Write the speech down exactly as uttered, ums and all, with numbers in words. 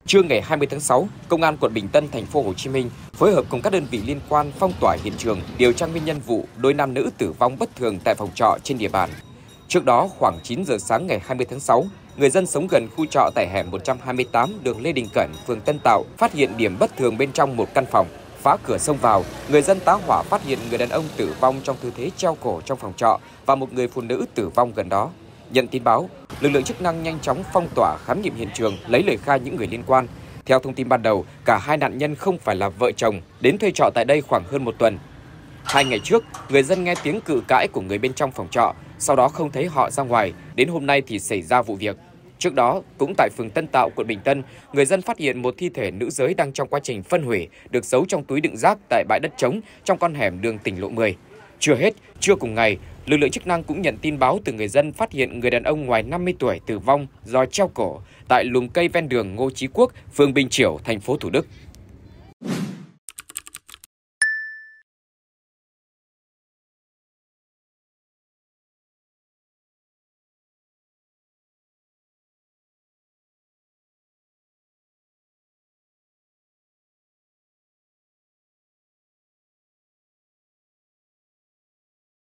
Trưa ngày hai mươi tháng sáu, Công an quận Bình Tân, thành phố Hồ Chí Minh phối hợp cùng các đơn vị liên quan phong tỏa hiện trường, điều tra nguyên nhân vụ đôi nam nữ tử vong bất thường tại phòng trọ trên địa bàn. Trước đó, khoảng chín giờ sáng ngày hai mươi tháng sáu, người dân sống gần khu trọ tại hẻm một trăm hai mươi tám đường Lê Đình Cẩn, phường Tân Tạo phát hiện điểm bất thường bên trong một căn phòng. Phá cửa xông vào, người dân tá hỏa phát hiện người đàn ông tử vong trong tư thế treo cổ trong phòng trọ và một người phụ nữ tử vong gần đó. Nhận tin báo, lực lượng chức năng nhanh chóng phong tỏa, khám nghiệm hiện trường, lấy lời khai những người liên quan. Theo thông tin ban đầu, cả hai nạn nhân không phải là vợ chồng, đến thuê trọ tại đây khoảng hơn một tuần. Hai ngày trước, người dân nghe tiếng cự cãi của người bên trong phòng trọ, sau đó không thấy họ ra ngoài, đến hôm nay thì xảy ra vụ việc. Trước đó, cũng tại phường Tân Tạo, quận Bình Tân, người dân phát hiện một thi thể nữ giới đang trong quá trình phân hủy, được giấu trong túi đựng rác tại bãi đất trống trong con hẻm đường tỉnh lộ mười. Chưa hết, trưa cùng ngày, lực lượng chức năng cũng nhận tin báo từ người dân phát hiện người đàn ông ngoài năm mươi tuổi tử vong do treo cổ tại lùm cây ven đường Ngô Chí Quốc, phường Bình Chiểu, thành phố Thủ Đức.